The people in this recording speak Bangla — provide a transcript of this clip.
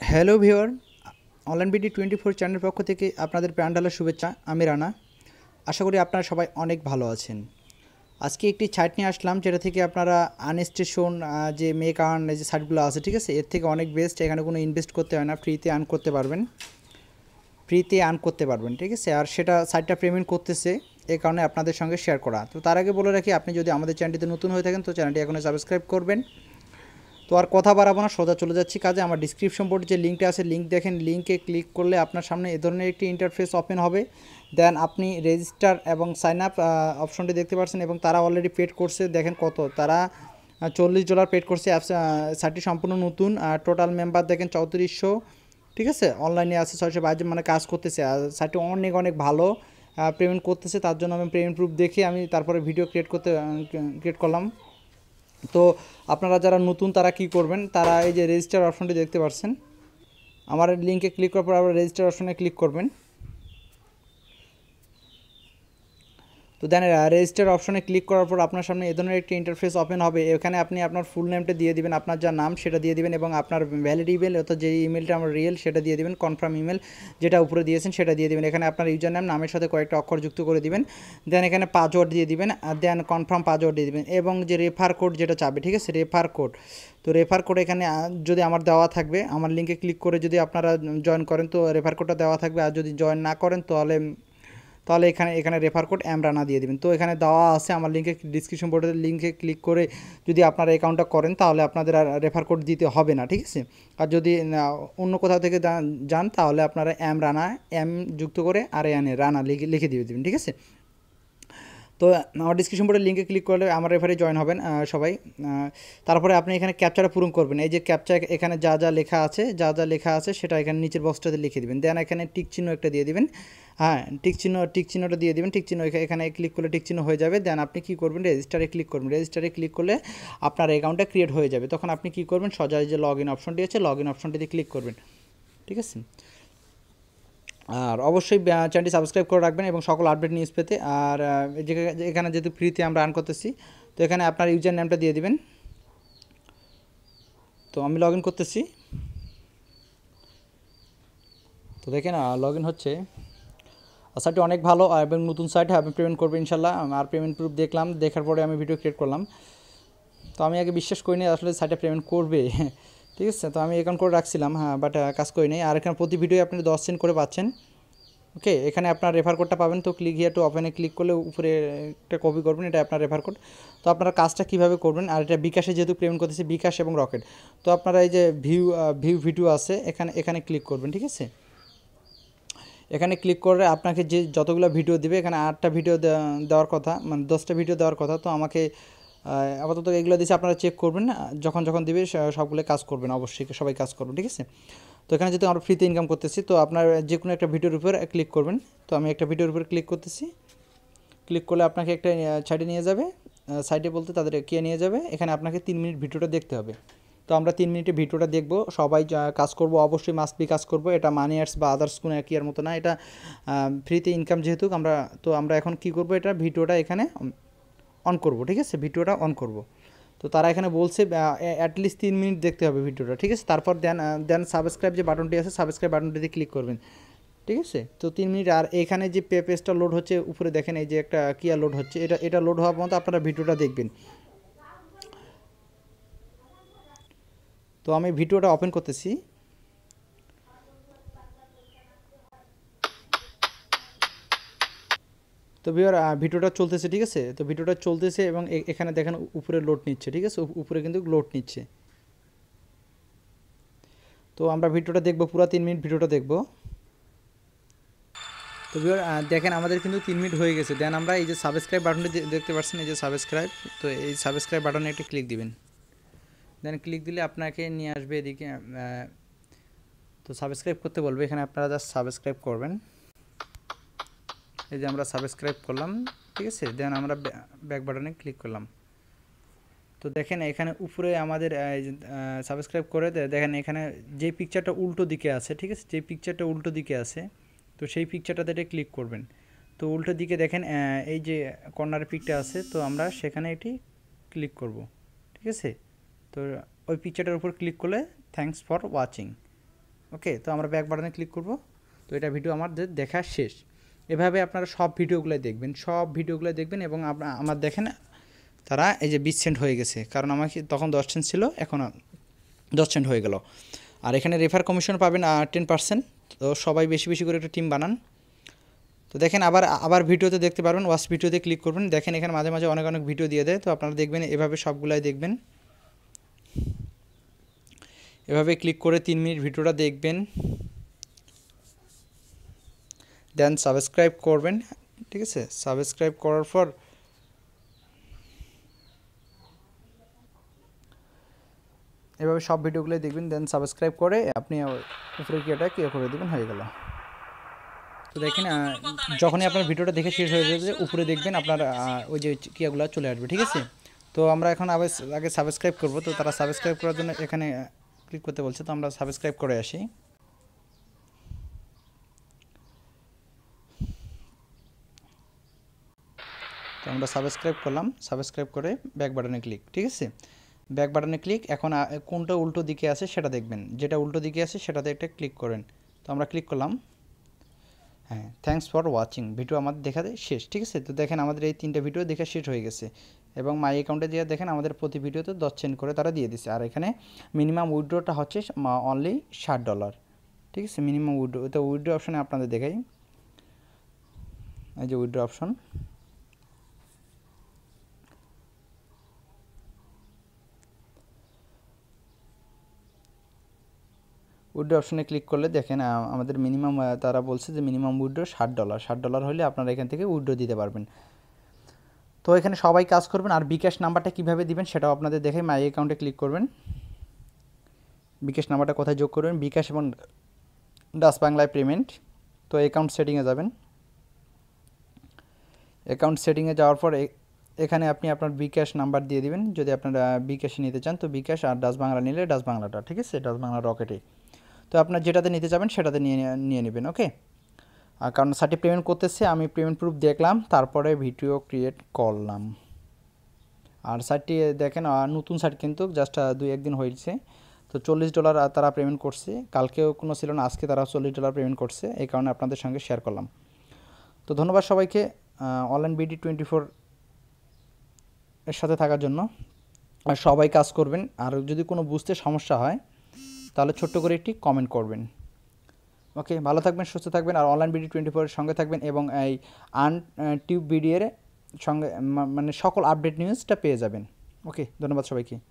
হ্যালো ভিউয়ার, অনলাইন বিডি 24 চ্যানেলের পক্ষ থেকে আপনাদের প্রাণঢালা শুভেচ্ছা। আমি রানা। আশা করি আপনারা সবাই অনেক ভালো আছেন। আজকে একটি সাইট নিয়ে আসলাম যেটা থেকে আপনারা আনস্টেশন যে মেক আর্ন যে সাইটগুলো আছে, ঠিক আছে, এর থেকে অনেক বেস্ট। এখানে কোনো ইনভেস্ট করতে হয় না, ফ্রিতে আর্ন করতে পারবেন, ঠিক আছে। আর সেটা সাইটটা পেমেন্ট করতেছে, এই কারণে আপনাদের সঙ্গে শেয়ার করা। তো তার আগে বলে রাখি, আপনি যদি আমাদের চ্যানেলটিতে নতুন হয়ে থাকেন তো চ্যানেলটি এখনই সাবস্ক্রাইব করবেন। তো আর কথা বাড়াবো না, সোজা চলে যাচ্ছি কাজে। আমার ডিসক্রিপশন বোর্ডে যে লিঙ্কটা আছে, লিঙ্ক দেখেন, লিঙ্কে ক্লিক করলে আপনার সামনে এ ধরনের একটি ইন্টারফেস ওপেন হবে। দেন আপনি রেজিস্টার এবং সাইন আপ অপশনটি দেখতে পাচ্ছেন, এবং তারা অলরেডি পেড করছে। দেখেন কত, তারা $40 পেড করছে। সাইটটি সম্পূর্ণ নতুন। টোটাল মেম্বার দেখেন 3400, ঠিক আছে। অনলাইনে আছে 622, মানে কাজ করতেছে। আর সাইটটি অনেক অনেক ভালো পেমেন্ট করতেছে। তার জন্য আমি পেমেন্ট প্রুফ দেখে আমি তারপরে ভিডিও ক্রিয়েট করলাম। তো আপনারা যারা নতুন তারা কি করবেন, তারা এই যে রেজিস্টার অপশনটি দেখতে পাচ্ছেন, আমার লিঙ্কে ক্লিক করার পর আবার রেজিস্টার অপশনে ক্লিক করবেন। তো দেন রেজিস্টার অপশনে ক্লিক করার পর আপনার সামনে এ ধরনের একটি ইন্টারফেস ওপেন হবে। এখানে আপনি আপনার ফুল নেমটা দিয়ে দিবেন, আপনার যা নাম সেটা দিয়ে দিবেন, এবং আপনার ভ্যালিড ইমেল অর্থাৎ যে ইমেলটা আমার রিয়েল সেটা দিয়ে দিবেন। কনফার্ম ইমেল যেটা উপরে দিয়েছেন সেটা দিয়ে দিবেন। এখানে আপনার ইউজার নেম, নামের সাথে কয়েকটা অক্ষর যুক্ত করে দিবেন। দেন এখানে পাসওয়ার্ড দিয়ে দিবেন, আর দেন কনফার্ম পাসওয়ার্ড দিয়ে দিবেন, এবং যে রেফার কোড যেটা চাবে, ঠিক আছে, রেফার কোড। তো রেফার কোড এখানে যদি আমার দেওয়া থাকবে, আমার লিঙ্কে ক্লিক করে যদি আপনারা জয়েন করেন তো রেফার কোডটা দেওয়া থাকবে। আর যদি জয়েন না করেন তাহলে এখানে রেফার কোড রানা দিয়ে দেবেন। তো এখানে দেওয়া আছে আমার লিঙ্কে, ডিসক্রিপশন বোর্ডের লিঙ্কে ক্লিক করে যদি আপনারা অ্যাকাউন্টটা করেন তাহলে আপনাদের আর রেফার কোড দিতে হবে না, ঠিক আছে। আর যদি অন্য কোথাও থেকে যান তাহলে আপনারা রানা যুক্ত করে আর রানা লিখে দিয়ে দেবেন, ঠিক আছে। তো আমার ডিসক্রিপশন বোর্ডের লিঙ্কে ক্লিক করলে আমার রেফারে জয়েন হবেন সবাই। তারপরে আপনি এখানে ক্যাপচাটা পূরণ করবেন। এই যে ক্যাপচা, এখানে যা যা লেখা আছে সেটা এখানে নিচের বক্সটাতে লিখে দেবেন। দেন এখানে টিক চিহ্ন একটা দিয়ে দিবেন। হ্যাঁ, টিক চিহ্নটা দিয়ে দেবেন। টিক চিহ্ন এখানে ক্লিক করলে টিক চিহ্ন হয়ে যাবে। দেন আপনি কী করবেন, রেজিস্টারে ক্লিক করবেন। রেজিস্টারে ক্লিক করলে আপনার অ্যাকাউন্টটা ক্রিয়েট হয়ে যাবে। তখন আপনি কী করবেন, সোজা যে লগ ইন অপশনটি আছে, লগ ইন অপশনটিতে ক্লিক করবেন, ঠিক আছে। আর অবশ্যই চ্যানেলটি সাবস্ক্রাইব করে রাখবেন এবং সকল আপডেট নিউজ পেতে। আর এখানে যেহেতু ফ্রিতে আমরা আর্ন করতেছি, তো এখানে আপনার ইউজার নেমটা দিয়ে দিবেন। তো আমি লগ ইন করতেছি। তো দেখেন লগ ইন হচ্ছে। সাইটটি অনেক ভালো এবং নতুন সাইট, আমি পেমেন্ট করবো ইনশাল্লাহ। আর পেমেন্ট প্রুফ দেখলাম, দেখার পরে আমি ভিডিও ক্রিয়েট করলাম। তো আমি আগে বিশ্বাস করিনি আসলে সাইটটা পেমেন্ট করবে, ঠিক আছে। তো আমি অ্যাকাউন্ট করে রাখছিলাম, হ্যাঁ, বাট কাজ করিনি। আর এখানে প্রতি ভিডিও আপনি 10 সেন্ট করে পাচ্ছেন। ওকে, এখানে আপনার রেফার কোডটা পাবেন। তো ক্লিক হিয়ার টু ওপেনে ক্লিক করলে উপরে একটা কপি করবেন, এটা আপনার রেফার কোড। তো আপনারা কাজটা কীভাবে করবেন, আর এটা বিকাশে যেহেতু পেমেন্ট করতেছে, বিকাশ এবং রকেট। তো আপনারা এই যে ভিউ ভিডিও আছে, এখানে ক্লিক করবেন, ঠিক আছে। এখানে ক্লিক করে আপনাকে যে যতগুলো ভিডিও দিবে, এখানে 8টা ভিডিও দেওয়ার কথা, মানে 10টা ভিডিও দেওয়ার কথা। তো আমাকে আপাতত এগুলো দিয়েছে, আপনারা চেক করবেন, যখন দিবে সবগুলো কাজ করবেন, অবশ্যই সবাই কাজ করবেন, ঠিক আছে। তো এখানে যেহেতু আমরা ফ্রিতে ইনকাম করতেছি, তো আপনার যে কোনো একটা ভিডিওর উপর ক্লিক করবেন। তো আমি একটা ভিডিওর উপর ক্লিক করতেছি। ক্লিক করলে আপনাকে একটা সাইডে নিয়ে যাবে। সাইডে বলতে তাদের কে নিয়ে যাবে, এখানে আপনাকে 3 মিনিট ভিডিওটা দেখতে হবে। তো আমরা 3 মিনিটের ভিডিওটা দেখব, সবাই কাজ করব, অবশ্যই মাস্ট বি কাজ করব। এটা মানি আর্টস বা আদার্স কোনো একই এর মতো না, এটা ফ্রিতে ইনকাম যেহেতু আমরা এখন কি করব, এটা ভিডিওটা এখানে অন করব, ঠিক আছে, ভিডিওটা অন করব। তো তারা এখানে বলছে অ্যাটলিস্ট 3 মিনিট দেখতে হবে ভিডিওটা, ঠিক আছে। তারপর দেন সাবস্ক্রাইব যে বাটনটি আছে, সাবস্ক্রাইব বাটনটিতে ক্লিক করবেন, ঠিক আছে। তো 3 মিনিট। আর এখানে যে পেজটা লোড হচ্ছে উপরে দেখেন, এই যে একটা কিয়া লোড হচ্ছে, এটা লোড হওয়ার পর্যন্ত আপনারা ভিডিওটা দেখবেন। তো আমি ভিডিওটা ওপেন করতেছি। তো ভিডিওটা চলতেছে, ঠিক আছে। তো ভিডিওটা চলতেছে এবং এখানে দেখেন উপরে লোড নিচ্ছে, ঠিক আছে, উপরে কিন্তু লোড নিচ্ছে। তো আমরা ভিডিওটা দেখব, পুরো 3 মিনিট ভিডিওটা দেখব। তো দেখেন আমাদের কিন্তু 3 মিনিট হয়ে গেছে। দেন আমরা এই যে সাবস্ক্রাইব বাটনটি দেখতে পাচ্ছেন, এই যে সাবস্ক্রাইব। তো এই সাবস্ক্রাইব বাটনে একটা ক্লিক দিবেন। দেন ক্লিক দিলে আপনাকে নিয়ে আসবে এদিকে। তো সাবস্ক্রাইব করতে বলবে, এখানে আপনারা জাস্ট সাবস্ক্রাইব করবেন। এই যে আমরা সাবস্ক্রাইব করলাম, ঠিক আছে। দেন আমরা ব্যাক বাটনে ক্লিক করলাম। তো দেখেন এখানে উপরে আমাদের সাবস্ক্রাইব করে দেখেন এখানে যে পিকচারটা উল্টো দিকে আছে, ঠিক আছে, যে পিকচারটা উল্টো দিকে আছে, তো সেই পিকচারটাতে এটা ক্লিক করবেন। তো উল্টো দিকে দেখেন এই যে কর্নার পিকটা আছে, তো আমরা সেখানে এটি ক্লিক করব, ঠিক আছে। তো ওই পিকচারটার উপর ক্লিক করলে থ্যাঙ্কস ফর ওয়াচিং, ওকে, তো আমরা ব্যাক বাটনে ক্লিক করব। তো এটা ভিডিও আমাদের দেখা শেষ। এভাবে আপনারা সব ভিডিওগুলো দেখবেন এবং আমার দেখেন তারা এই যে 20 সেন্ট হয়ে গেছে, কারণ আমাকে তখন 10 সেন্ট ছিল, এখন 10 সেন্ট হয়ে গেল। আর এখানে রেফার কমিশন পাবেন 10%। তো সবাই বেশি বেশি করে একটা টিম বানান। তো দেখেন আবার ভিডিওতে দেখতে পারবেন, ওয়াচ ভিডিওতে ক্লিক করবেন। দেখেন এখানে মাঝে মাঝে অনেক অনেক ভিডিও দিয়ে দেয়, তো আপনারা দেখবেন এভাবে সবগুলাই দেখবেন। এভাবে ক্লিক করে 3 মিনিট ভিডিওটা দেখবেন, দেন সাবস্ক্রাইব করবেন। ঠিক আছে, সাবস্ক্রাইব করার পর এভাবে সব ভিডিওগুলোই দেখবেন, দেন সাবস্ক্রাইব করে আপনি উপরে কিটা করে দেবেন, হয়ে গেল। তো দেখেন যখনই আপনার ভিডিওটা দেখে শেষ হয়ে যাবে উপরে দেখবেন আপনার ওই যে কিয়াগুলো চলে আসবে। ঠিক আছে, তো আমরা এখন আগে সাবস্ক্রাইব করব। তো তারা সাবস্ক্রাইব করার জন্য এখানে ক্লিক করতে বলছে, তো আমরা সাবস্ক্রাইব করে আসি। তো আমরা সাবস্ক্রাইব করলাম, সাবস্ক্রাইব করে ব্যাক বাটনে ক্লিক। ঠিক আছে, ব্যাক বাটনে ক্লিক। এখন কোনটা উল্টো দিকে আছে সেটা দেখবেন, যেটা উল্টো দিকে আছে সেটাতে একটা ক্লিক করেন। তো আমরা ক্লিক করলাম। হ্যাঁ, থ্যাঙ্কস ফর ওয়াচিং, ভিডিও আমাদের দেখাতে শেষ। ঠিক আছে, তো দেখেন আমাদের এই 3টা ভিডিও দেখা শেষ হয়ে গেছে এবং মাই অ্যাকাউন্টে দিয়ে দেখেন আমাদের প্রতি ভিডিওতে 10 সেন্ট করে তারা দিয়ে দিচ্ছে। আর এখানে মিনিমাম উইথড্রটা হচ্ছে অনলি $60। ঠিক আছে, মিনিমাম উইথড্র। তো উইথড্র অপশানে আপনাদের দেখাই, এই যে উইথড্র অপশন। উইথড্র অপশনে ক্লিক করলে দেখেন আমাদের মিনিমাম তারা বলছে যে মিনিমাম উইথড্র $60। $60 হলে আপনারা এখান থেকে উইথড্র দিতে পারবেন। তো এখানে সবাই কাজ করবেন। আর বিকাশ নাম্বারটা কীভাবে দিবেন সেটাও আপনাদের দেখে মাই অ্যাকাউন্টে ক্লিক করবেন। বিকাশ নাম্বারটা কোথায় যোগ করবেন, বিকাশ এবং ডাচ বাংলায় পেমেন্ট। তো অ্যাকাউন্ট সেটিংয়ে যাবেন। অ্যাকাউন্ট সেটিংয়ে যাওয়ার পর এখানে আপনি আপনার বিকাশ নাম্বার দিয়ে দিবেন যদি আপনারা বিকাশে নিতে চান। তো বিকাশ, আর ডাচ বাংলা নিলে ডাচ বাংলাটা। ঠিক আছে, ডাচ বাংলা রকেটে। তো আপনার যেটাতে নিতে যাবেন সেটাতে নিয়ে নেবেন। ওকে, কারণ সাইটে পেমেন্ট করতেছে, আমি পেমেন্ট প্রুফ দেখলাম, তারপরে ভিডিও ক্রিয়েট করলাম। আর সাইটটি দেখেন নতুন সাইট, কিন্তু জাস্ট 2-1 দিন হয়েছে। তো $40 তারা পেমেন্ট করছে, কালকেও কোনো ছিল না, আজকে তারা $40 পেমেন্ট করছে, এই কারণে আপনাদের সঙ্গে শেয়ার করলাম। তো ধন্যবাদ সবাইকে অনলাইন বিডি 24 এর সাথে থাকার জন্য। আর সবাই কাজ করবেন। আর যদি কোনো বুঝতে সমস্যা হয় তাহলে ছোট্ট করে একটি কমেন্ট করবেন। ওকে, ভালো থাকবেন, সুস্থ থাকবেন, আর অনলাইন বিডি 24 এর সঙ্গে থাকবেন এবং এই earn-tube বিডি এর সঙ্গে মানে সকল আপডেট নিউজটা পেয়ে যাবেন। ওকে, ধন্যবাদ সবাইকে।